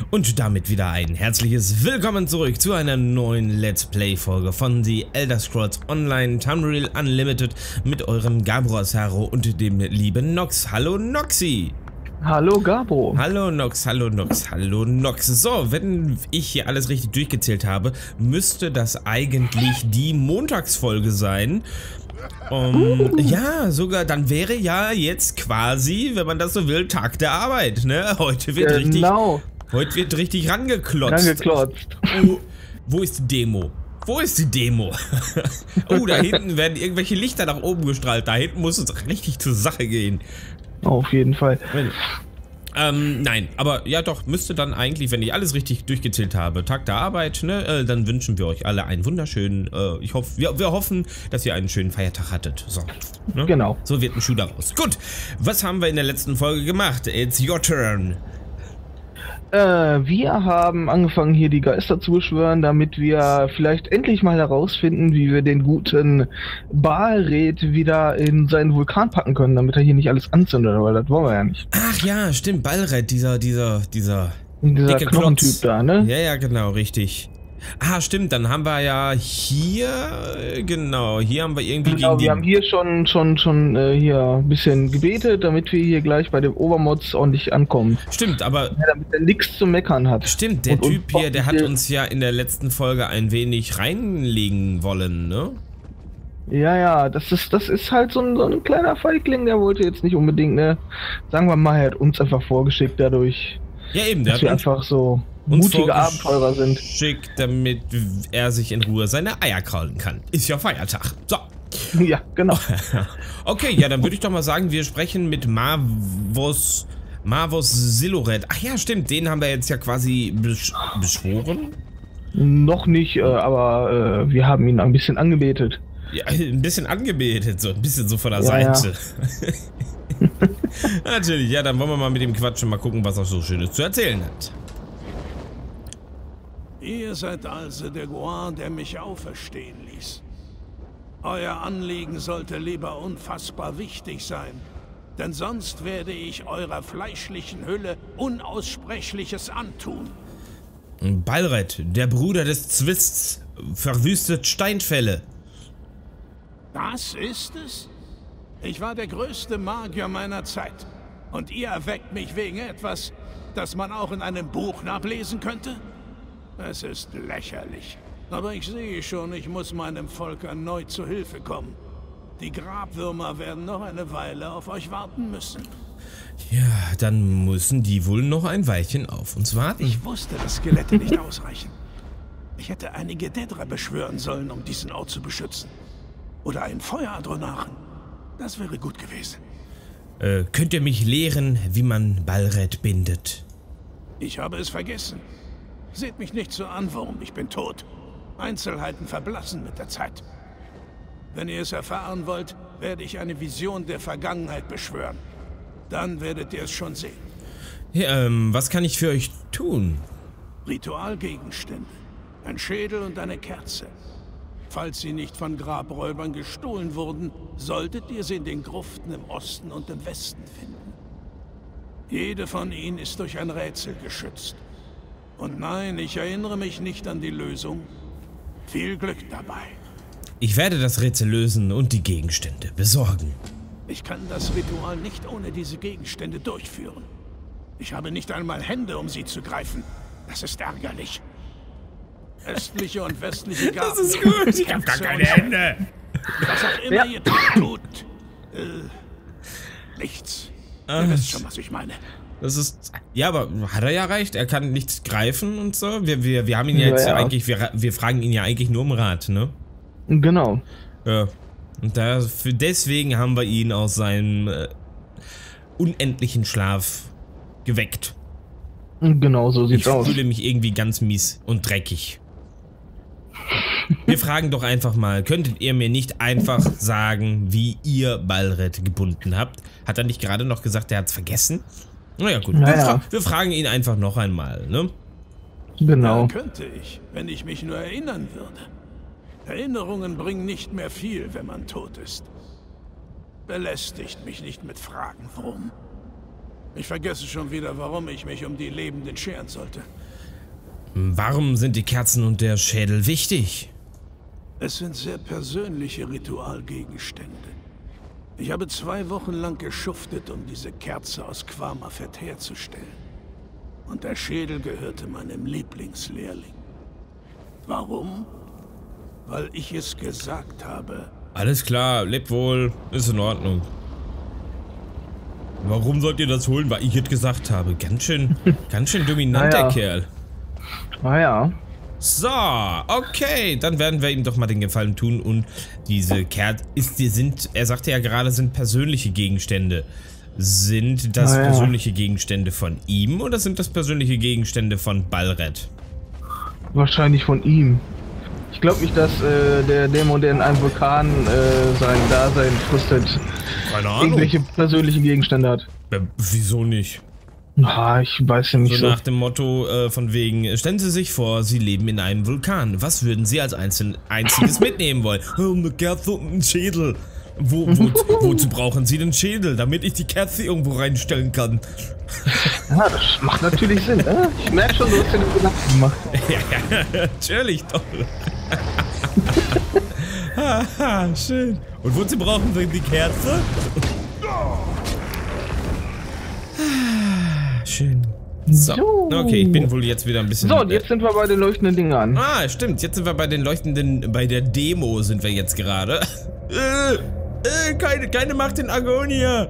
Und damit wieder ein herzliches Willkommen zurück zu einer neuen Let's Play-Folge von The Elder Scrolls Online Tamriel Unlimited mit eurem Gabros Haro und dem lieben Nox. Hallo Noxi! Hallo Gabro! Hallo Nox, hallo Nox, hallo Nox. So, wenn ich hier alles richtig durchgezählt habe, müsste das eigentlich die Montagsfolge sein. Ja, sogar, dann wäre ja jetzt quasi, wenn man das so will, Tag der Arbeit, ne? Heute wird richtig rangeklotzt. Oh, wo ist die Demo? Wo ist die Demo? Oh, da hinten werden irgendwelche Lichter nach oben gestrahlt. Da hinten muss es richtig zur Sache gehen. Auf jeden Fall. Nein, aber ja doch, müsste dann eigentlich, wenn ich alles richtig durchgezählt habe, Tag der Arbeit, ne, dann wünschen wir euch alle einen wunderschönen, wir hoffen, dass ihr einen schönen Feiertag hattet. So, ne? Genau. So wird ein Schuh daraus. Gut, was haben wir in der letzten Folge gemacht? It's your turn. Wir haben angefangen, hier die Geister zu beschwören, damit wir vielleicht endlich mal herausfinden, wie wir den guten Balred wieder in seinen Vulkan packen können, damit er hier nicht alles anzündet, weil das wollen wir ja nicht. Ach ja, stimmt, Balred, dieser Dieser dicke Knochentyp da, ne? Ja, ja, genau, richtig. Ah, stimmt, dann haben wir ja hier, genau, hier haben wir irgendwie genau, wir haben hier schon hier ein bisschen gebetet, damit wir hier gleich bei dem Obermods ordentlich ankommen. Stimmt, aber... Ja, damit er nichts zu meckern hat. Stimmt, der Typ hier, der hat uns ja in der letzten Folge ein wenig reinlegen wollen, ne? Ja, ja, das ist halt so ein kleiner Feigling, der wollte jetzt nicht unbedingt, ne? Sagen wir mal, er hat uns einfach vorgeschickt dadurch. Ja, eben, der hat uns einfach so mutige Abenteurer sind. Schickt, damit er sich in Ruhe seine Eier kraulen kann. Ist ja Feiertag. So. Ja, genau. Okay, ja, dann würde ich doch mal sagen, wir sprechen mit Marvos Siloret. Ach ja, stimmt, den haben wir jetzt ja quasi beschworen. Noch nicht, aber wir haben ihn ein bisschen angebetet. Ja, ein bisschen angebetet, so ein bisschen so von der Seite. Ja. Natürlich, ja, dann wollen wir mal mit dem quatschen, mal gucken, was er so Schönes zu erzählen hat. Ihr seid also der Guar, der mich auferstehen ließ. Euer Anliegen sollte lieber unfassbar wichtig sein, denn sonst werde ich eurer fleischlichen Hülle Unaussprechliches antun. Balred, der Bruder des Zwists, verwüstet Steinfälle. Das ist es? Ich war der größte Magier meiner Zeit. Und ihr erweckt mich wegen etwas, das man auch in einem Buch nachlesen könnte? Es ist lächerlich. Aber ich sehe schon, ich muss meinem Volk erneut zu Hilfe kommen. Die Grabwürmer werden noch eine Weile auf euch warten müssen. Ja, dann müssen die wohl noch ein Weilchen auf uns warten. Ich wusste, dass Skelette nicht ausreichen. Ich hätte einige Daedra beschwören sollen, um diesen Ort zu beschützen. Oder einen Feueradronachen. Das wäre gut gewesen. Könnt ihr mich lehren, wie man Balred bindet? Ich habe es vergessen. Seht mich nicht so an, warum ich bin tot. Einzelheiten verblassen mit der Zeit. Wenn ihr es erfahren wollt, werde ich eine Vision der Vergangenheit beschwören. Dann werdet ihr es schon sehen. Ja, was kann ich für euch tun? Ritualgegenstände. Ein Schädel und eine Kerze. Falls sie nicht von Grabräubern gestohlen wurden, solltet ihr sie in den Gruften im Osten und im Westen finden. Jede von ihnen ist durch ein Rätsel geschützt. Und nein, ich erinnere mich nicht an die Lösung. Viel Glück dabei. Ich werde das Rätsel lösen und die Gegenstände besorgen. Ich kann das Ritual nicht ohne diese Gegenstände durchführen. Ich habe nicht einmal Hände, um sie zu greifen. Das ist ärgerlich. Östliche und westliche Garten. Das ist gut, ich habe gar keine Hände. Was auch immer ihr tut, nichts. Ihr wisst schon, was ich meine. Das ist, ja, aber hat er ja recht, er kann nichts greifen und so. Wir haben ihn ja jetzt eigentlich, wir fragen ihn ja eigentlich nur um Rat, ne? Genau. Ja, und deswegen haben wir ihn aus seinem unendlichen Schlaf geweckt. Genau, so sieht's aus. Ich fühle mich irgendwie ganz mies und dreckig. Wir fragen doch einfach mal, könntet ihr mir nicht einfach sagen, wie ihr Balred gebunden habt? Hat er nicht gerade noch gesagt, er hat's vergessen? Naja gut, wir fragen ihn einfach noch einmal, ne? Genau. Ja, könnte ich, wenn ich mich nur erinnern würde. Erinnerungen bringen nicht mehr viel, wenn man tot ist. Belästigt mich nicht mit Fragen, warum. Ich vergesse schon wieder, warum ich mich um die Lebenden scheren sollte. Warum sind die Kerzen und der Schädel wichtig? Es sind sehr persönliche Ritualgegenstände. Ich habe 2 Wochen lang geschuftet, um diese Kerze aus Quamafett herzustellen. Und der Schädel gehörte meinem Lieblingslehrling. Warum? Weil ich es gesagt habe. Alles klar, lebt wohl, ist in Ordnung. Warum sollt ihr das holen? Weil ich es gesagt habe. Ganz schön dominant, der Kerl. Naja. So, okay, dann werden wir ihm doch mal den Gefallen tun und diese Kerzen, er sagte ja gerade, sind persönliche Gegenstände. Sind das persönliche Gegenstände von ihm oder sind das persönliche Gegenstände von Balred? Wahrscheinlich von ihm. Ich glaube nicht, dass der Dämon, der in einem Vulkan sein Dasein fristet, keine Ahnung, irgendwelche persönliche Gegenstände hat. Wieso nicht? Ah, ich weiß ja nicht so. Nach dem Motto von wegen, stellen Sie sich vor, Sie leben in einem Vulkan. Was würden Sie als einziges mitnehmen wollen? Eine Kerze und einen Schädel. Wozu brauchen Sie den Schädel? Damit ich die Kerze irgendwo reinstellen kann. Ja, das macht natürlich Sinn. Ich merke schon, du hast dir den Gedanken gemacht. Ja, natürlich doch. Haha, schön. Und wozu brauchen Sie die Kerze? Schön. So, okay, ich bin wohl jetzt wieder ein bisschen... So, und jetzt sind wir bei den leuchtenden Dingern. Ah, stimmt, jetzt sind wir bei den leuchtenden... Bei der Demo sind wir jetzt gerade. Keine Macht in Agonia.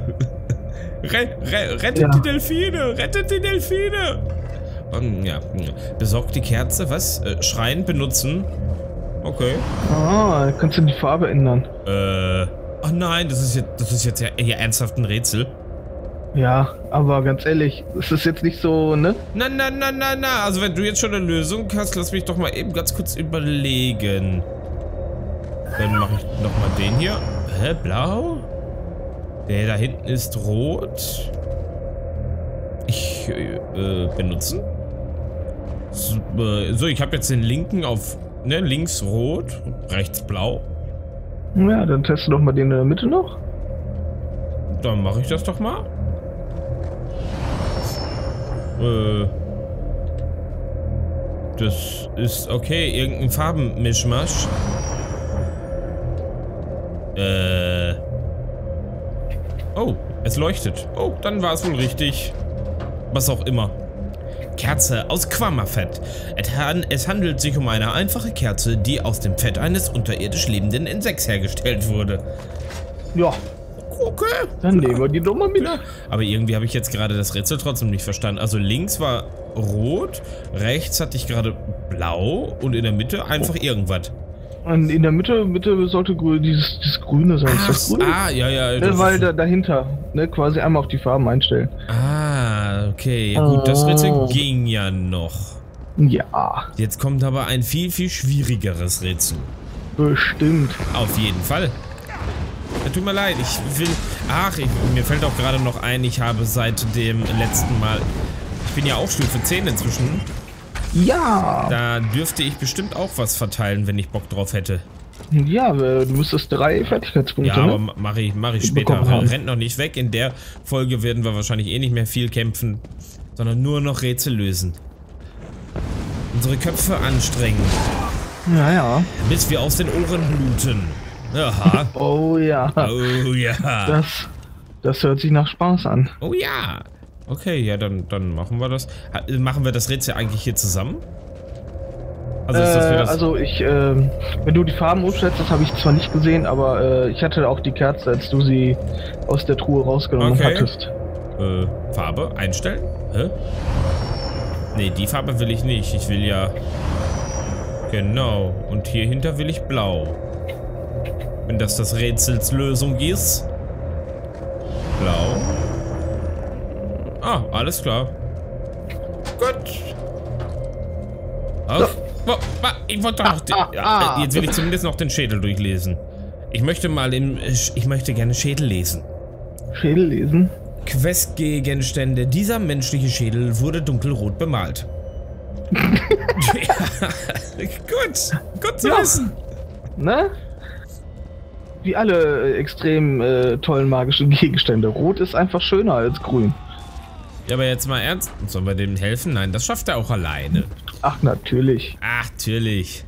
Rettet die Delfine, rettet die Delfine. Ja, besorgt die Kerze, was? Schreien benutzen. Okay. Ah, kannst du die Farbe ändern. Oh nein, das ist jetzt ja eher ernsthaft ein Rätsel. Ja, aber ganz ehrlich, es ist jetzt nicht so, ne? Na, also wenn du jetzt schon eine Lösung hast, lass mich doch mal eben ganz kurz überlegen. Dann mache ich nochmal den hier. Hä, blau? Der da hinten ist rot. Ich, benutzen. So, ich habe jetzt den linken auf, ne, links rot, rechts blau. Ja, dann teste doch mal den in der Mitte noch. Dann mache ich das doch mal. Das ist okay, irgendein Farbenmischmasch. Oh, es leuchtet. Oh, dann war es wohl richtig. Was auch immer. Kerze aus Quamafett. Es handelt sich um eine einfache Kerze, die aus dem Fett eines unterirdisch lebenden Insekts hergestellt wurde. Ja. Okay. Dann nehmen wir die doch mal mit. Aber irgendwie habe ich jetzt gerade das Rätsel trotzdem nicht verstanden. Also links war rot, rechts hatte ich gerade blau und in der Mitte einfach irgendwas. Und in der Mitte sollte dieses Grüne sein. Ach, ist das grün? Ja. Ne, weil dahinter, ne, quasi einmal auf die Farben einstellen. Ah, okay. Ja, gut, das Rätsel ging ja noch. Ja. Jetzt kommt aber ein viel, viel schwierigeres Rätsel. Bestimmt. Auf jeden Fall. Ja, tut mir leid, mir fällt auch gerade noch ein, ich habe seit dem letzten Mal, ich bin ja auch Stufe 10 inzwischen. Ja. Da dürfte ich bestimmt auch was verteilen, wenn ich Bock drauf hätte. Ja, du müsstest 3 Fertigkeitspunkte. Ja, aber mach ich später. Rennt noch nicht weg. In der Folge werden wir wahrscheinlich eh nicht mehr viel kämpfen, sondern nur noch Rätsel lösen. Unsere Köpfe anstrengen. Ja. Bis wir aus den Ohren bluten. Aha. Oh ja. Oh ja. Das hört sich nach Spaß an. Oh ja. Okay, ja, dann machen wir das. Machen wir das Rätsel eigentlich hier zusammen? Also, wenn du die Farben umstellst, das habe ich zwar nicht gesehen, aber ich hatte auch die Kerze, als du sie aus der Truhe rausgenommen hattest. Farbe einstellen? Hä? Nee, die Farbe will ich nicht. Ich will ja... Genau. Und hier hinter will ich blau. Wenn das Rätsels Lösung ist. Blau. Ah, alles klar. Gut. Auf. So. Ich wollte doch noch jetzt will ich zumindest noch den Schädel durchlesen. Ich möchte gerne Schädel lesen. Schädel lesen? Questgegenstände. Dieser menschliche Schädel wurde dunkelrot bemalt. Ja. Gut zu wissen. Ne? Wie alle extrem tollen magischen Gegenstände. Rot ist einfach schöner als grün. Ja, aber jetzt mal ernst. Sollen wir dem helfen? Nein, das schafft er auch alleine. Ach, natürlich. Ach, natürlich.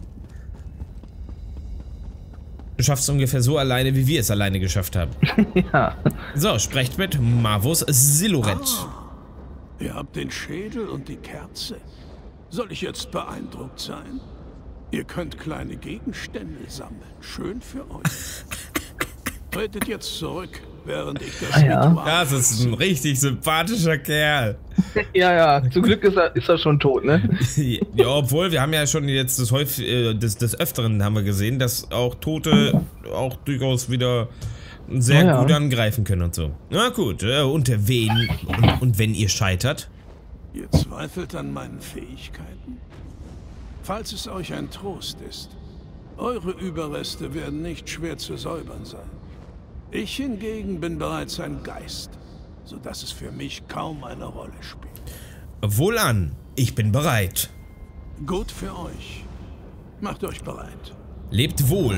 Du schaffst es ungefähr so alleine, wie wir es alleine geschafft haben. Ja. So, sprecht mit Marvus Siluret. Ihr habt den Schädel und die Kerze. Soll ich jetzt beeindruckt sein? Ihr könnt kleine Gegenstände sammeln. Schön für euch. Tretet jetzt zurück, während ich das Ritual... Das ist ein richtig sympathischer Kerl. Ja, zum Glück ist er schon tot, ne? Ja, obwohl, wir haben ja schon jetzt des Öfteren haben wir gesehen, dass auch Tote auch durchaus wieder sehr gut angreifen können und so. Na gut, und wenn ihr scheitert? Ihr zweifelt an meinen Fähigkeiten? Falls es euch ein Trost ist, eure Überreste werden nicht schwer zu säubern sein. Ich hingegen bin bereits ein Geist, sodass es für mich kaum eine Rolle spielt. Wohlan, ich bin bereit. Gut für euch. Macht euch bereit. Lebt wohl.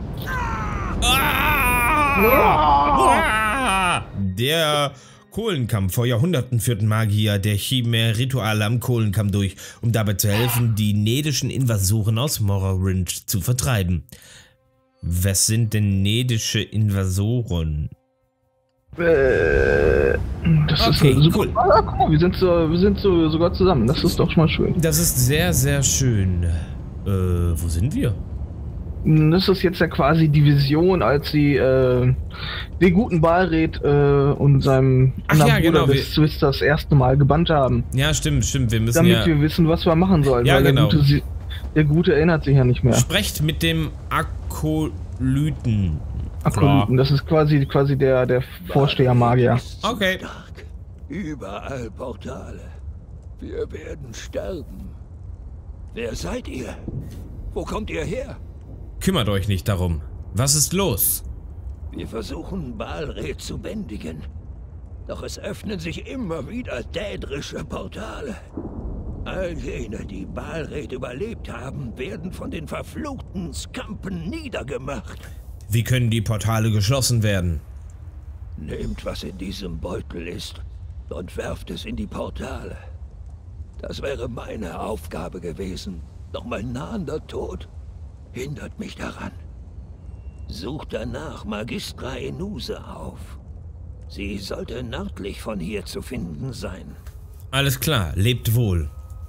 Der Kohlenkamm. Vor Jahrhunderten führten Magier der Chimäre Rituale am Kohlenkamm durch, um dabei zu helfen, die nedischen Invasoren aus Morrowind zu vertreiben. Was sind denn nedische Invasoren? Das ist super. Cool. Ah, guck mal, wir sind sogar zusammen. Das ist doch schon mal schön. Das ist sehr, sehr schön. Wo sind wir? Das ist jetzt ja quasi die Vision, als sie den guten Balred und seinem anderen Bruder des Swiss das erste Mal gebannt haben. Ja, stimmt. Wir müssen damit wir wissen, was wir machen sollen. Ja, weil genau. Der Gute erinnert sich ja nicht mehr. Sprecht mit dem Akolyten. Akolyten, das ist quasi der Vorsteher-Magier. Okay. Überall Portale. Wir werden sterben. Wer seid ihr? Wo kommt ihr her? Kümmert euch nicht darum. Was ist los? Wir versuchen, Balred zu bändigen. Doch es öffnen sich immer wieder dädrische Portale. All jene, die Balred überlebt haben, werden von den verfluchten Skampen niedergemacht. Wie können die Portale geschlossen werden? Nehmt, was in diesem Beutel ist, und werft es in die Portale. Das wäre meine Aufgabe gewesen, doch mein nahender Tod hindert mich daran. Sucht danach Magistra Enuse auf. Sie sollte nördlich von hier zu finden sein. Alles klar, lebt wohl.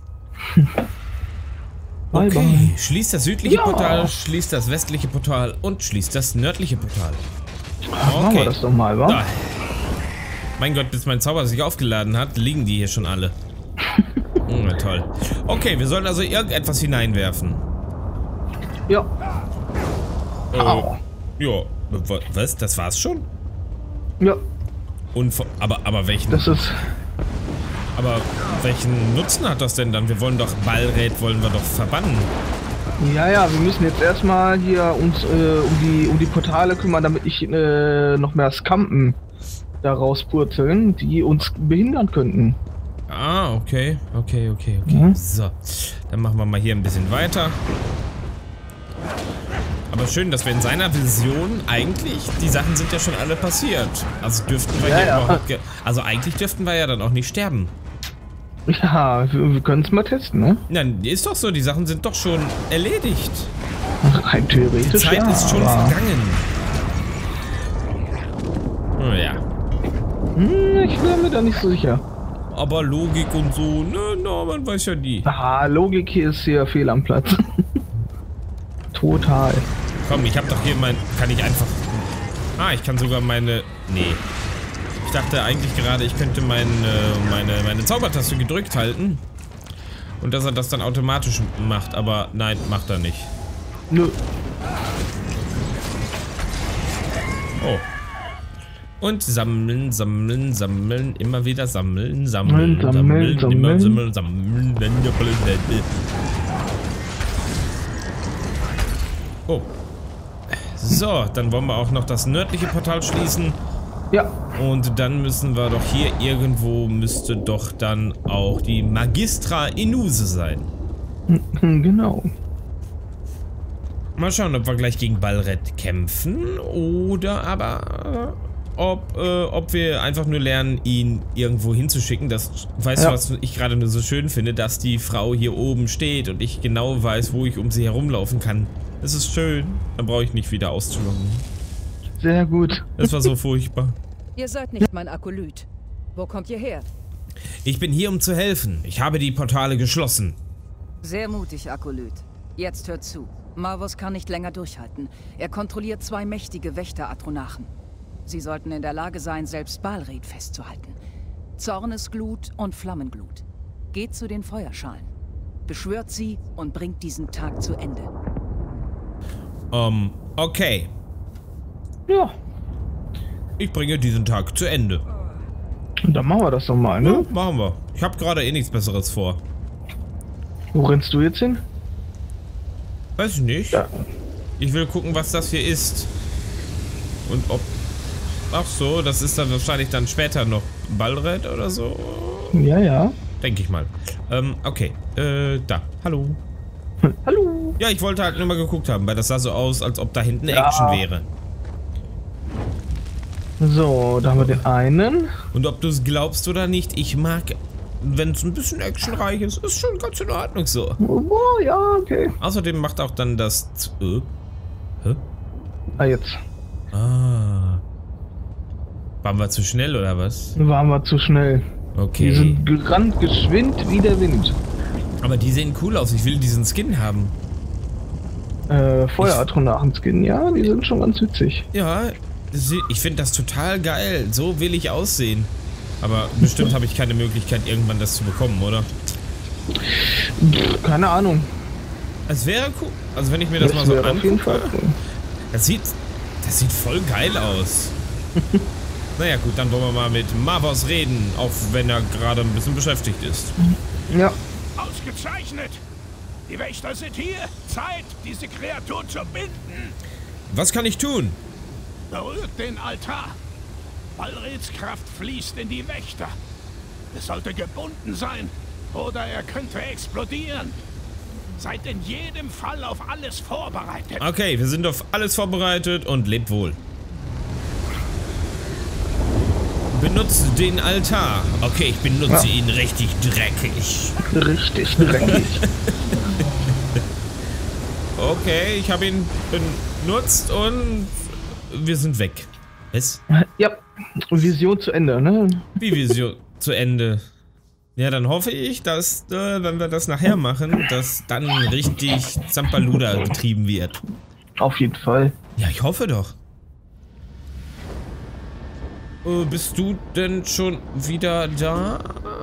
Bye, Okay, bye. Schließt das südliche Portal, schließt das westliche Portal und schließt das nördliche Portal. Okay. Machen wir das doch mal, wa? Da. Mein Gott, bis mein Zauber sich aufgeladen hat, liegen die hier schon alle. Toll. Okay, wir sollen also irgendetwas hineinwerfen. Ja. Ja, was? Das war's schon? Ja. Aber welchen... Das ist... Aber welchen Nutzen hat das denn dann? Wir wollen doch Balred verbannen. Ja, wir müssen jetzt erstmal hier uns um die Portale kümmern, damit nicht noch mehr Skampen da rauspurzeln, die uns behindern könnten. Ah, okay. Mhm. So, dann machen wir mal hier ein bisschen weiter. Aber schön, dass wir in seiner Vision eigentlich, die Sachen sind ja schon alle passiert. Also dürften wir hier überhaupt... Also eigentlich dürften wir ja dann auch nicht sterben. Ja, wir können es mal testen, ne? Nein, ist doch so, die Sachen sind doch schon erledigt. Rein theoretisch. Die Zeit ist schon vergangen. Oh ja. Ich bin mir da nicht so sicher. Aber Logik und so, ne, man weiß ja nie. Ah, Logik hier ist hier fehl am Platz. Total. Komm, ich hab doch hier kann ich einfach... Ah, ich kann sogar meine... Nee. Ich dachte eigentlich gerade, ich könnte meine Zaubertaste gedrückt halten. Und dass er das dann automatisch macht, aber nein, macht er nicht. Nö. Oh. Und sammeln, immer wieder sammeln. Immer sammeln. Oh. So, dann wollen wir auch noch das nördliche Portal schließen. Ja. Und dann müssen wir doch hier irgendwo, müsste doch dann auch die Magistra Enuse sein. Genau. Mal schauen, ob wir gleich gegen Balred kämpfen oder aber... ob wir einfach nur lernen, ihn irgendwo hinzuschicken. Weißt du, was ich gerade nur so schön finde? Dass die Frau hier oben steht und ich genau weiß, wo ich um sie herumlaufen kann. Das ist schön. Dann brauche ich nicht wieder auszuloggen. Sehr gut. Das war so furchtbar. Ihr seid nicht mein Akolyt. Wo kommt ihr her? Ich bin hier, um zu helfen. Ich habe die Portale geschlossen. Sehr mutig, Akolyt. Jetzt hört zu. Marvos kann nicht länger durchhalten. Er kontrolliert 2 mächtige Wächter-Atronarchen. Sie sollten in der Lage sein, selbst Balred festzuhalten. Zornesglut und Flammenglut. Geht zu den Feuerschalen. Beschwört sie und bringt diesen Tag zu Ende. Okay. Ja. Ich bringe diesen Tag zu Ende. Dann machen wir das doch mal, ne? Ja, machen wir. Ich habe gerade eh nichts Besseres vor. Wo rennst du jetzt hin? Weiß ich nicht. Ja. Ich will gucken, was das hier ist. Und ob... Ach so, das ist dann wahrscheinlich dann später noch Balred oder so. Ja, ja. Denke ich mal. Okay. Da. Hallo. Hallo. Ja, ich wollte halt nur mal geguckt haben, weil das sah so aus, als ob da hinten Action wäre. So, da haben wir den einen. Und ob du es glaubst oder nicht, ich mag, wenn es ein bisschen actionreich ist, ist schon ganz in Ordnung so. Oh, ja, okay. Außerdem macht auch dann das... Hä? Ah, jetzt. Ah. Waren wir zu schnell oder was? Waren wir zu schnell. Okay. Die sind gerannt, geschwind wie der Wind. Aber die sehen cool aus. Ich will diesen Skin haben. Feuer-Atronarchen-Skin, ja, die sind schon ganz witzig. Ja, ich finde das total geil. So will ich aussehen. Aber bestimmt habe ich keine Möglichkeit, irgendwann das zu bekommen, oder? Keine Ahnung. Es wäre cool. Also wenn ich mir das mal so angucke. Auf jeden Fall cool. Das sieht voll geil aus. Naja gut, dann wollen wir mal mit Marvos reden, auch wenn er gerade ein bisschen beschäftigt ist. Ja. Ausgezeichnet! Die Wächter sind hier! Zeit, diese Kreatur zu binden! Was kann ich tun? Berührt den Altar! Balreds Kraft fließt in die Wächter. Es sollte gebunden sein, oder er könnte explodieren. Seid in jedem Fall auf alles vorbereitet. Okay, wir sind auf alles vorbereitet und lebt wohl. Benutzt den Altar. Okay, ich benutze ihn richtig dreckig. Richtig dreckig. Okay, ich habe ihn benutzt und wir sind weg. Was? Ja, Vision zu Ende, ne? Wie Vision zu Ende? Ja, dann hoffe ich, dass, wenn wir das nachher machen, dass dann richtig Zampaluda getrieben wird. Auf jeden Fall. Ja, ich hoffe doch. Bist du denn schon wieder da?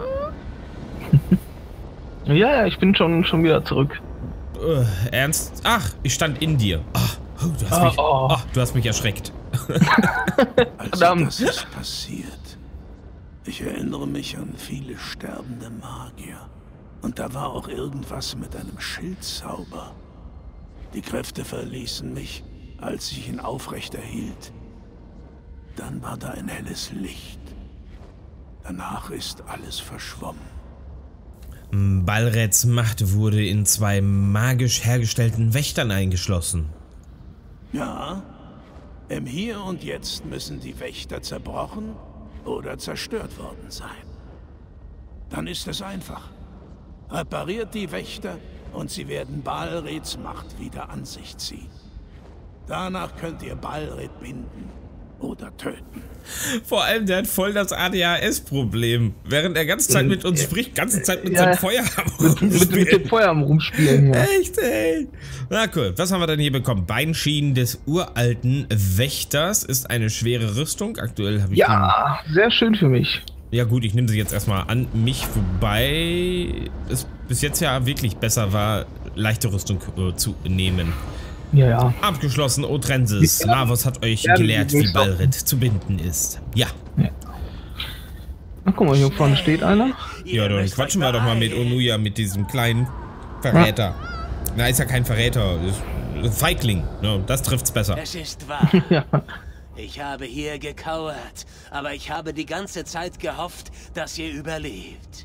Ja, ich bin schon wieder zurück. Ernst? Ach, ich stand in dir. Ach, du hast mich erschreckt. Also das ist passiert. Ich erinnere mich an viele sterbende Magier. Und da war auch irgendwas mit einem Schildzauber. Die Kräfte verließen mich, als ich ihn aufrecht erhielt. Dann war da ein helles Licht. Danach ist alles verschwommen. Balreds Macht wurde in 2 magisch hergestellten Wächtern eingeschlossen. Ja, im Hier und Jetzt müssen die Wächter zerbrochen oder zerstört worden sein. Dann ist es einfach. Repariert die Wächter und sie werden Balreds Macht wieder an sich ziehen. Danach könnt ihr Balred binden oder töten. Vor allem, der hat voll das ADHS-Problem. Während er ganze Zeit mit uns spricht, ganze Zeit mit seinem Feuer mit dem Feuer am Rumspielen. Ja. Echt, ey. Na cool, was haben wir denn hier bekommen? Beinschienen des uralten Wächters ist eine schwere Rüstung. Aktuell habe ich... Ja, sehr schön für mich. Ja gut, ich nehme sie jetzt erstmal an mich, wobei es bis jetzt ja wirklich besser war, leichte Rüstung zu nehmen. Ja, ja. Abgeschlossen, Otrensis. Marvos hat euch gelehrt, wie Balred zu binden ist. Ja. Ach, guck mal, hier vorne steht einer. Ja, dann quatschen wir doch mal mit Onuya, mit diesem kleinen Verräter. Na, ist ja kein Verräter, ist ein Feigling. Ja, das trifft's besser. Es ist wahr. Ja. Ich habe hier gekauert, aber ich habe die ganze Zeit gehofft, dass ihr überlebt.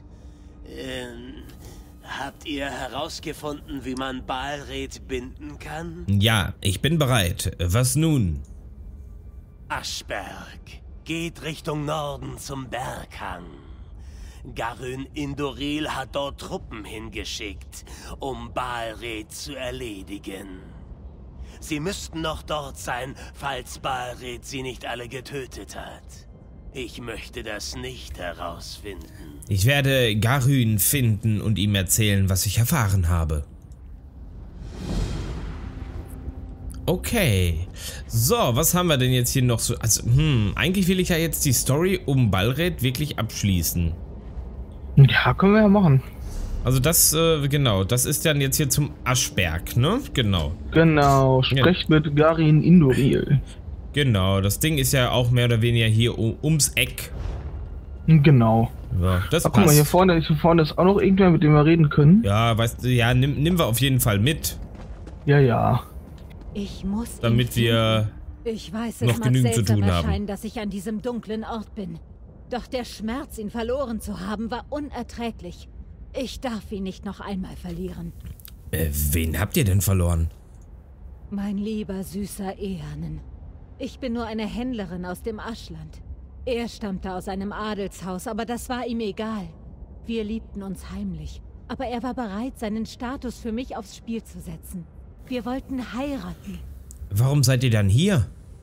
Habt ihr herausgefunden, wie man Balred binden kann? Ja, ich bin bereit. Was nun? Aschberg. geht Richtung Norden zum Berghang. Garyn Indoril hat dort Truppen hingeschickt, um Balred zu erledigen. Sie müssten noch dort sein, falls Balred sie nicht alle getötet hat. Ich möchte das nicht herausfinden. Ich werde Garyn finden und ihm erzählen, was ich erfahren habe. Okay. So, was haben wir denn jetzt hier noch so? Also, eigentlich will ich ja jetzt die Story um Balred wirklich abschließen. Ja, können wir ja machen. Also das, genau, das ist dann jetzt hier zum Aschberg, ne? Genau. Genau, sprecht mit Garyn Indoril. Genau, das Ding ist ja auch mehr oder weniger hier ums Eck. Genau. Ja, das passt. Guck mal, hier vorne ist auch noch irgendwer, mit dem wir reden können. Ja, weißt du, ja, nimm wir auf jeden Fall mit. Ja, ja. Ich muss damit wir noch genügend zu tun haben. Dass ich an diesem dunklen Ort bin. Doch der Schmerz, ihn verloren zu haben, war unerträglich. Ich darf ihn nicht noch einmal verlieren. Wen habt ihr denn verloren? Mein lieber, süßer Eanen. Ich bin nur eine Händlerin aus dem Aschland. Er stammte aus einem Adelshaus, aber das war ihm egal. Wir liebten uns heimlich, aber er war bereit, seinen Status für mich aufs Spiel zu setzen. Wir wollten heiraten. Warum seid ihr dann hier?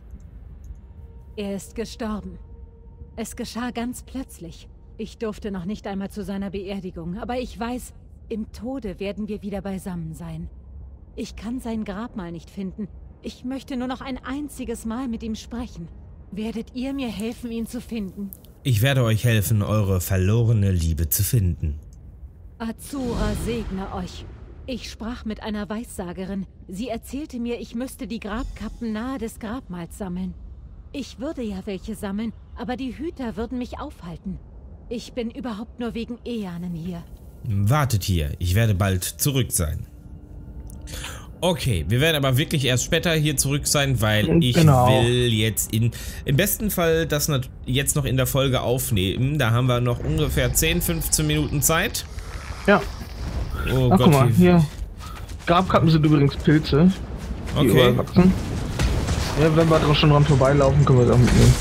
Er ist gestorben. Es geschah ganz plötzlich. Ich durfte noch nicht einmal zu seiner Beerdigung, aber ich weiß, im Tode werden wir wieder beisammen sein. Ich kann sein Grabmal nicht finden. Ich möchte nur noch ein einziges Mal mit ihm sprechen. Werdet ihr mir helfen, ihn zu finden? Ich werde euch helfen, eure verlorene Liebe zu finden. Azura segne euch. Ich sprach mit einer Weissagerin. Sie erzählte mir, ich müsste die Grabkappen nahe des Grabmals sammeln. Ich würde ja welche sammeln, aber die Hüter würden mich aufhalten. Ich bin überhaupt nur wegen Eanen hier. Wartet hier, ich werde bald zurück sein. Okay, wir werden aber wirklich erst später hier zurück sein, weil ich will jetzt im besten Fall das jetzt noch in der Folge aufnehmen. Da haben wir noch ungefähr 10-15 Minuten Zeit. Ja. Oh Ach, Gott, guck mal, hier. Grabkappen sind übrigens Pilze, die überall wachsen. Ja, wenn wir schon dran vorbeilaufen, können wir das auch mitnehmen.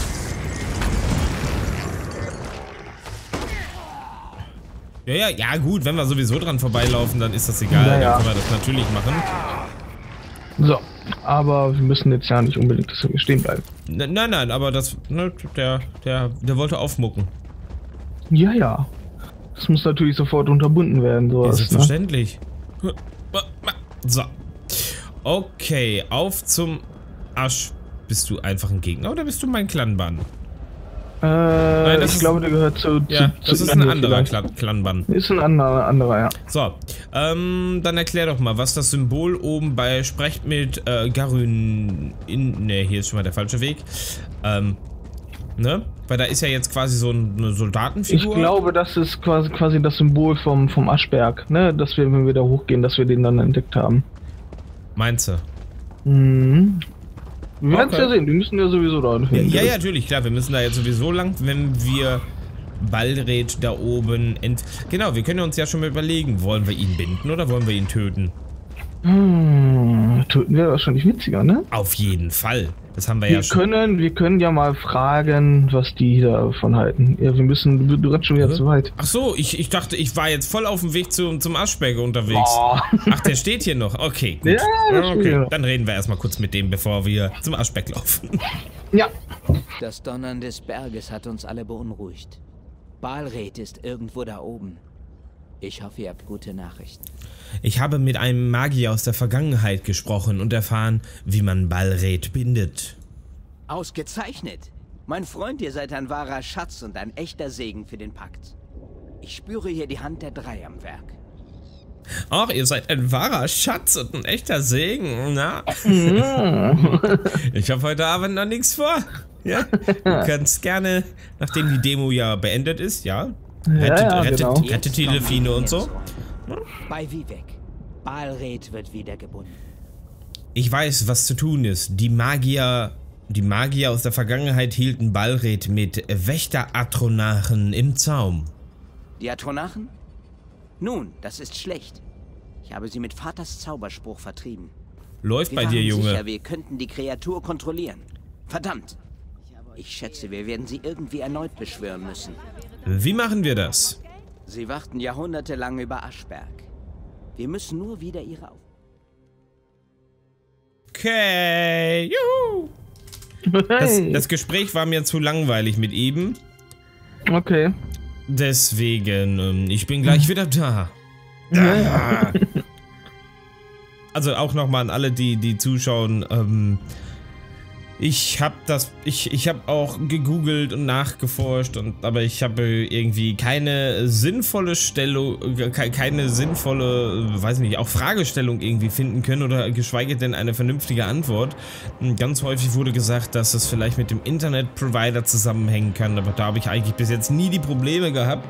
Ja, gut, wenn wir sowieso dran vorbeilaufen, dann ist das egal, dann können wir das natürlich machen. So, aber wir müssen jetzt ja nicht unbedingt hier stehen bleiben. Nein, aber das, ne, der wollte aufmucken. Ja. Das muss natürlich sofort unterbunden werden, sowas. Selbstverständlich. Ne? So. Okay, auf zum Asch. Bist du einfach ein Gegner oder bist du mein Clanban? Nein, ich glaube, der gehört zu das ist ein anderer Clanban. Ist ein anderer, ja. So, dann erklär doch mal, was das Symbol oben bei Sprecht mit Garyn ne, hier ist schon mal der falsche Weg. Ne? Weil da ist ja jetzt quasi so eine Soldatenfigur. Ich glaube, das ist quasi das Symbol vom Aschberg, ne? Dass wir, wenn wir da hochgehen, dass wir den dann entdeckt haben. Meinst du? Mhm. Wir werden es ja sehen, wir müssen ja sowieso da hin. Ja, natürlich, klar, wir müssen da jetzt sowieso lang, wenn wir Balred da oben Genau, wir können uns ja schon mal überlegen, wollen wir ihn binden oder wollen wir ihn töten? Töten wäre wahrscheinlich witziger, ne? Auf jeden Fall. Das haben wir ja schon. Wir können ja mal fragen, was die davon halten. Ja, du rennst schon wieder zu weit. Ach so, ich dachte, ich war jetzt voll auf dem Weg zum Aschberg unterwegs. Oh. Ach, der steht hier noch. Okay, gut. Ja, okay. Dann reden wir erstmal kurz mit dem, bevor wir zum Aschberg laufen. Ja. Das Donnern des Berges hat uns alle beunruhigt. Balred ist irgendwo da oben. Ich hoffe, ihr habt gute Nachrichten. Ich habe mit einem Magier aus der Vergangenheit gesprochen und erfahren, wie man Balred bindet. Ausgezeichnet! Mein Freund, ihr seid ein wahrer Schatz und ein echter Segen für den Pakt. Ich spüre hier die Hand der Drei am Werk. Ach, ihr seid ein wahrer Schatz und ein echter Segen, na? Ich habe heute Abend noch nichts vor. Ja? Du kannst gerne, nachdem die Demo ja beendet ist, ja? Rettet die Delfine und so. Bei Vivec. Balred wird wiedergebunden. Ich weiß, was zu tun ist. Die Magier aus der Vergangenheit hielten Balred mit Wächter-Atronarchen im Zaum. Die Atronarchen? Nun, das ist schlecht. Ich habe sie mit Vaters Zauberspruch vertrieben. Läuft bei dir, Junge. Sicher, wir könnten die Kreatur kontrollieren. Verdammt! Ich schätze, wir werden sie irgendwie erneut beschwören müssen. Wie machen wir das? Sie wachten jahrhundertelang über Aschberg. Wir müssen nur wieder ihre Okay, juhu. Das Gespräch war mir zu langweilig mit ihm. Okay. Deswegen, ich bin gleich wieder da. Ja. Also auch nochmal an alle, die zuschauen. Ich habe auch gegoogelt und nachgeforscht, aber ich habe irgendwie keine sinnvolle weiß nicht, auch Fragestellung irgendwie finden können oder geschweige denn eine vernünftige Antwort. Ganz häufig wurde gesagt, dass es vielleicht mit dem Internetprovider zusammenhängen kann, aber da habe ich eigentlich bis jetzt nie die Probleme gehabt.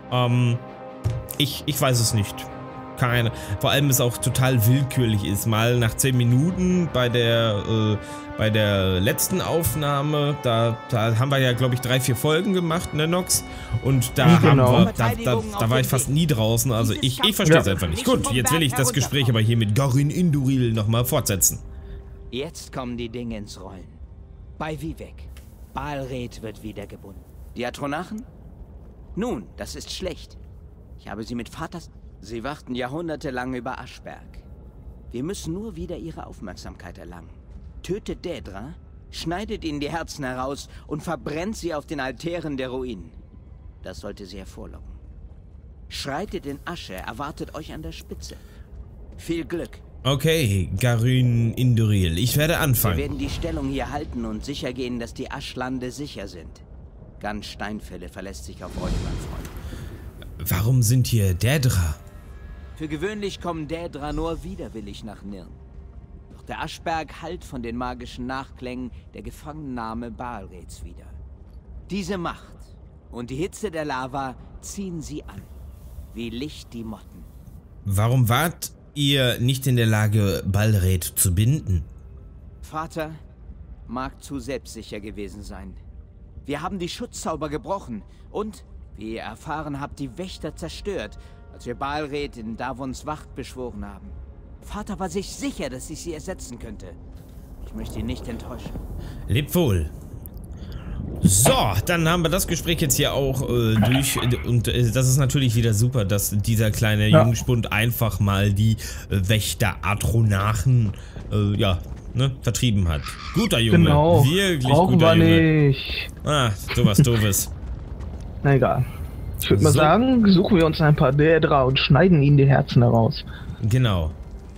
Ich weiß es nicht. Keine. Vor allem es auch total willkürlich ist. Mal nach 10 Minuten bei der letzten Aufnahme, da haben wir ja, glaube ich, 3-4 Folgen gemacht, ne, Nox? Und da da war ich fast nie draußen. Also ich verstehe es einfach nicht. Gut, jetzt will ich das Gespräch aber hier mit Garin Induril nochmal fortsetzen. Jetzt kommen die Dinge ins Rollen. Bei Vivec. Balred wird wiedergebunden. Die Atronachen? Nun, das ist schlecht. Ich habe sie mit Vaters... Sie wachten jahrhundertelang über Aschberg. Wir müssen nur wieder ihre Aufmerksamkeit erlangen. Tötet Daedra, schneidet ihnen die Herzen heraus und verbrennt sie auf den Altären der Ruinen. Das sollte sie hervorlocken. Schreitet in Asche, erwartet euch an der Spitze. Viel Glück. Okay, Garin Induril, ich werde anfangen. Wir werden die Stellung hier halten und sicher gehen, dass die Aschlande sicher sind. Ganz Steinfälle verlässt sich auf euch, mein Freund. Warum sind hier Daedra? Für gewöhnlich kommen Daedra nur widerwillig nach Nirn. Doch der Aschberg hallt von den magischen Nachklängen der Gefangennahme Balreds wieder. Diese Macht und die Hitze der Lava ziehen sie an, wie Licht die Motten. Warum wart ihr nicht in der Lage, Balred zu binden? Vater mag zu selbstsicher gewesen sein. Wir haben die Schutzzauber gebrochen und, wie ihr erfahren habt, die Wächter zerstört, als wir Balred in Davons Wacht beschworen haben. Vater war sich sicher, dass ich sie ersetzen könnte. Ich möchte ihn nicht enttäuschen. Lebt wohl. So, dann haben wir das Gespräch jetzt hier auch durch. Und das ist natürlich wieder super, dass dieser kleine Jungspund einfach mal die Wächter Atronachen, vertrieben hat. Guter Junge. Genau. Wirklich guter Junge. Nicht. Ah, sowas Doofes. Na egal. Ich würde mal sagen, suchen wir uns ein paar Daedra und schneiden ihnen die Herzen heraus. Genau.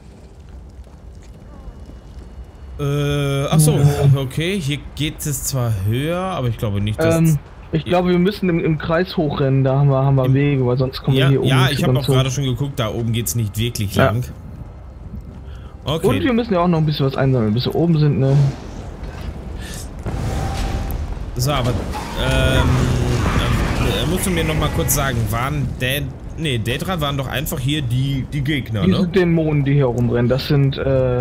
Achso, okay, hier geht es zwar höher, aber ich glaube nicht, dass... ich glaube, wir müssen im Kreis hochrennen, da haben wir Wege, weil sonst kommen wir hier oben. Ja, ich habe auch gerade schon geguckt, da oben geht es nicht wirklich lang. Okay. Und wir müssen ja auch noch ein bisschen was einsammeln, bis wir oben sind, ne? So, aber, musst du mir noch mal kurz sagen, waren Daedra waren doch einfach hier die Gegner, ne? Diese Dämonen, die hier rumrennen, das sind,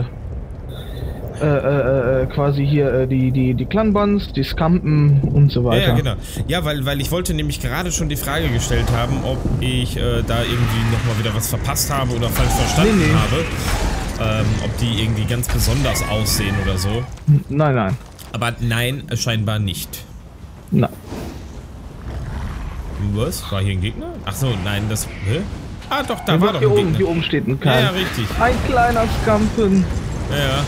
quasi hier die Clanbans, die Skampen und so weiter. Ja, genau. Ja, weil ich wollte nämlich gerade schon die Frage gestellt haben, ob ich da irgendwie nochmal wieder was verpasst habe oder falsch verstanden habe. Ob die irgendwie ganz besonders aussehen oder so. Nein. Aber nein, scheinbar nicht. Nein. Was? War hier ein Gegner? Achso, nein, das... Hä? Ah, doch, da war doch ein Gegner. Hier oben steht ein Kahn. Ja, richtig. Ein kleiner Skampen. Ja.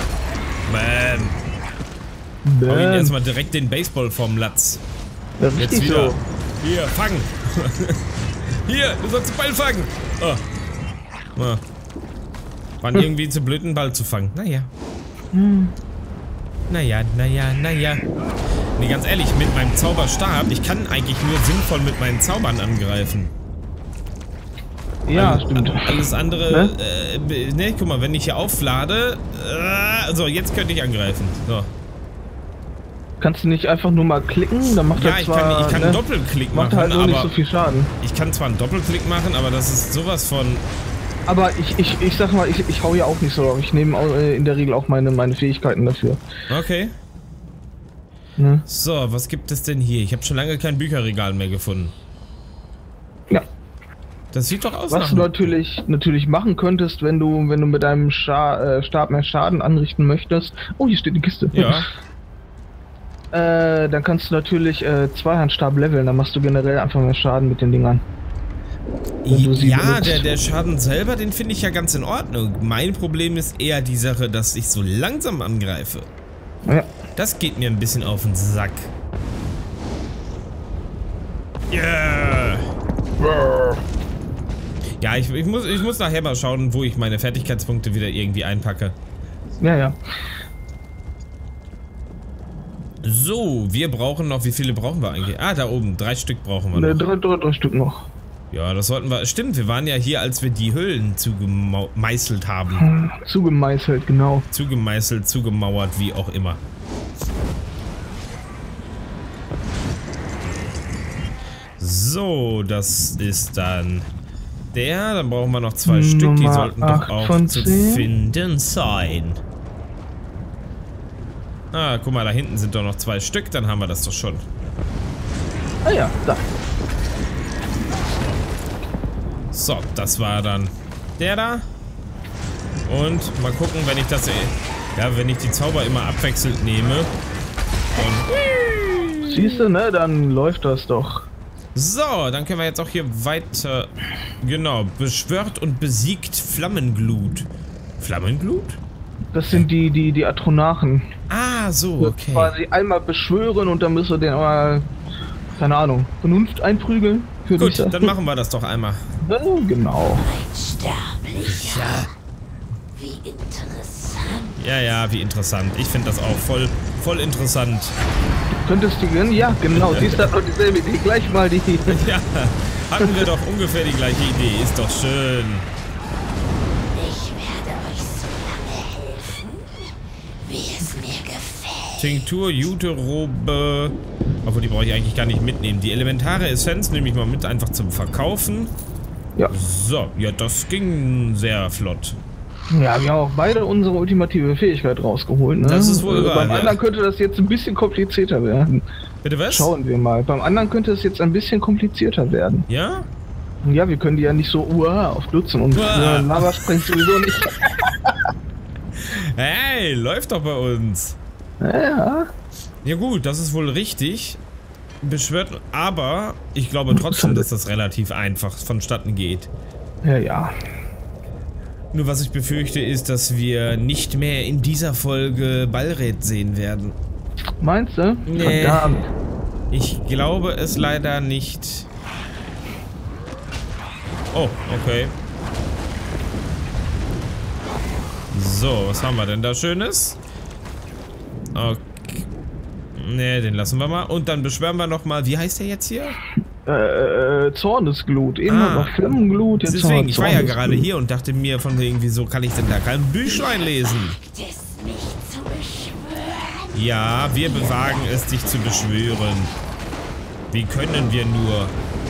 Bam. Hau ihn erstmal direkt den Baseball vom Latz. Das ist jetzt wieder. So. Hier, fangen. Hier, du sollst den Ball fangen. Oh. Waren irgendwie zu blöd, einen Ball zu fangen. Naja. Naja. Nee, ganz ehrlich, mit meinem Zauberstab, ich kann eigentlich nur sinnvoll mit meinen Zaubern angreifen. Ja, stimmt. Alles andere, guck mal, wenn ich hier auflade, so, jetzt könnte ich angreifen. So. Kannst du nicht einfach nur mal klicken? Dann macht ja, ich kann einen Doppelklick machen, macht halt nur aber nicht so viel Schaden. Ich kann zwar einen Doppelklick machen, aber das ist sowas von... Aber ich sag mal, ich hau ja auch nicht so, ich nehme in der Regel auch meine Fähigkeiten dafür. Okay. Ne? So, was gibt es denn hier? Ich habe schon lange kein Bücherregal mehr gefunden. Ja. Das sieht doch aus. Was du natürlich machen könntest, wenn du mit deinem Stab mehr Schaden anrichten möchtest. Oh, hier steht eine Kiste. Ja. Dann kannst du natürlich Zweihandstab leveln, dann machst du generell einfach mehr Schaden mit den Dingern. Ja, der Schaden selber, den finde ich ja ganz in Ordnung. Mein Problem ist eher die Sache, dass ich so langsam angreife. Ja. Das geht mir ein bisschen auf den Sack. Yeah. Ja, ich muss nachher mal schauen, wo ich meine Fertigkeitspunkte wieder irgendwie einpacke. Ja, ja. So, wir brauchen noch, wie viele brauchen wir eigentlich? Ah, da oben, 3 Stück brauchen wir noch. Drei Stück noch. Ja, das sollten wir, stimmt, wir waren ja hier, als wir die Höhlen zugemeißelt haben. Zugemeißelt, genau. Zugemeißelt, zugemauert, wie auch immer. So, das ist dann dann brauchen wir noch 2 Stück, die sollten doch auch zu finden sein. Ah, guck mal, da hinten sind doch noch 2 Stück, dann haben wir das doch schon. Ah ja, da. So, das war dann der da. Und mal gucken, wenn ich das... Ja, wenn ich die Zauber immer abwechselnd nehme. Und siehst du, ne? Dann läuft das doch. So, dann können wir jetzt auch hier weiter... Genau, beschwört und besiegt Flammenglut. Flammenglut? Das sind die Atronarchen. Ah, so, okay. Quasi einmal beschwören und dann müsst ihr den mal, keine Ahnung, Vernunft einprügeln. Gut, dann machen wir das doch einmal. Ja, genau. Unsterblicher. Ja. Wie interessant. Ja, wie interessant. Ich finde das auch voll interessant. Könntest du gehen? Ja, genau. Siehst du, dieselbe Idee. Gleich mal die. Ja, hatten wir doch ungefähr die gleiche Idee. Ist doch schön. Ich werde euch so lange helfen, wie es mir gefällt. Tinktur, Jute-Robe. Obwohl, die brauche ich eigentlich gar nicht mitnehmen. Die elementare Essenz nehme ich mal mit, einfach zum Verkaufen. Ja. So, ja, das ging sehr flott. Ja, wir haben auch beide unsere ultimative Fähigkeit rausgeholt, ne? Das ist wohl wahr, beim anderen könnte das jetzt ein bisschen komplizierter werden. Bitte was? Schauen wir mal. Beim anderen könnte es jetzt ein bisschen komplizierter werden. Ja? Ja, wir können die ja nicht so aufnutzen und Lava sprengt sowieso nicht. Hey, läuft doch bei uns. Ja. Ja gut, das ist wohl richtig. Beschwört, aber ich glaube trotzdem, dass das relativ einfach vonstatten geht. Ja. Nur was ich befürchte ist, dass wir nicht mehr in dieser Folge Balret sehen werden. Meinst du? Nee. Verdammt. Ich glaube es leider nicht. Oh, okay. So, was haben wir denn da Schönes? Okay. Ne, den lassen wir mal. Und dann beschwören wir nochmal. Wie heißt der jetzt hier? Zornesglut. Eben noch Flammenglut. Jetzt deswegen, ich war ja gerade hier und dachte mir von wegen, wieso kann ich denn da kein Büchlein lesen? Ja, wir bewagen es, dich zu beschwören. Wie können wir nur?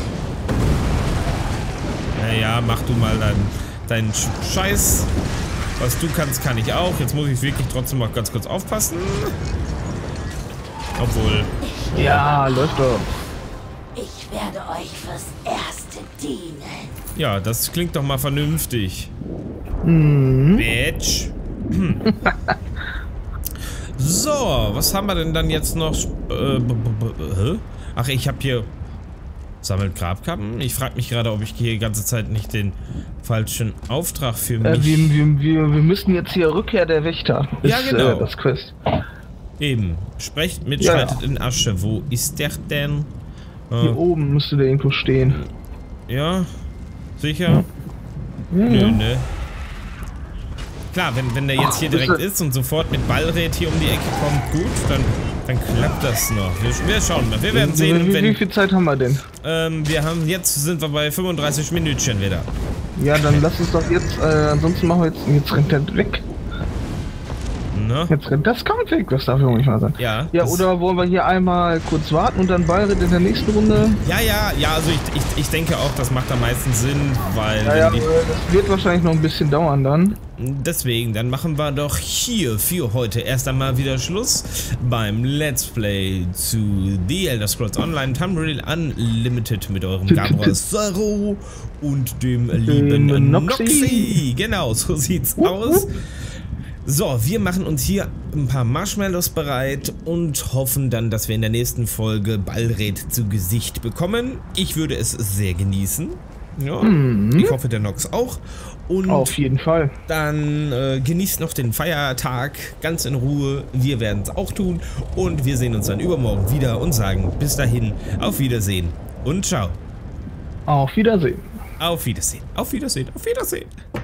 Naja, mach du mal deinen Scheiß. Was du kannst, kann ich auch. Jetzt muss ich wirklich trotzdem mal ganz kurz aufpassen. Obwohl... Ja, läuft doch. Ich werde euch fürs Erste dienen. Ja, das klingt doch mal vernünftig. Bitch. So, was haben wir denn dann jetzt noch? Ach, ich habe hier... Sammelt Grabkappen? Ich frage mich gerade, ob ich hier die ganze Zeit nicht den falschen Auftrag für mich... Wir müssen jetzt hier Rückkehr der Wächter. Ja, genau. Das Quest. Eben. Sprecht mit, schreitet in Asche. Wo ist der denn? Hier oben müsste der irgendwo stehen. Ja? Sicher? Nö, ne? Klar, wenn der jetzt hier direkt ist und sofort mit Balret hier um die Ecke kommt, gut, dann klappt das noch. Wir schauen mal. Wir werden sehen. Wie viel Zeit haben wir denn? Jetzt sind wir bei 35 Minütchen wieder. Ja, dann lass uns doch jetzt, ansonsten machen wir jetzt rennt der weg. Ne? Jetzt rennt das kommt weg, das darf ja auch nicht mal sein. Ja. Ja, oder wollen wir hier einmal kurz warten und dann Balret in der nächsten Runde? Ja, also ich denke auch, das macht am meisten Sinn, weil... Ja, das wird wahrscheinlich noch ein bisschen dauern dann. Deswegen, dann machen wir doch hier für heute erst einmal wieder Schluss beim Let's Play zu The Elder Scrolls Online Tamriel Unlimited mit eurem Gabrasaro und dem lieben Noxy. Genau, so sieht's aus. So, wir machen uns hier ein paar Marshmallows bereit und hoffen dann, dass wir in der nächsten Folge Balred zu Gesicht bekommen. Ich würde es sehr genießen. Ja, ich hoffe, der Nox auch. Und auf jeden Fall. Dann genießt noch den Feiertag ganz in Ruhe. Wir werden es auch tun. Und wir sehen uns dann übermorgen wieder und sagen bis dahin auf Wiedersehen und ciao. Auf Wiedersehen. Auf Wiedersehen. Auf Wiedersehen. Auf Wiedersehen.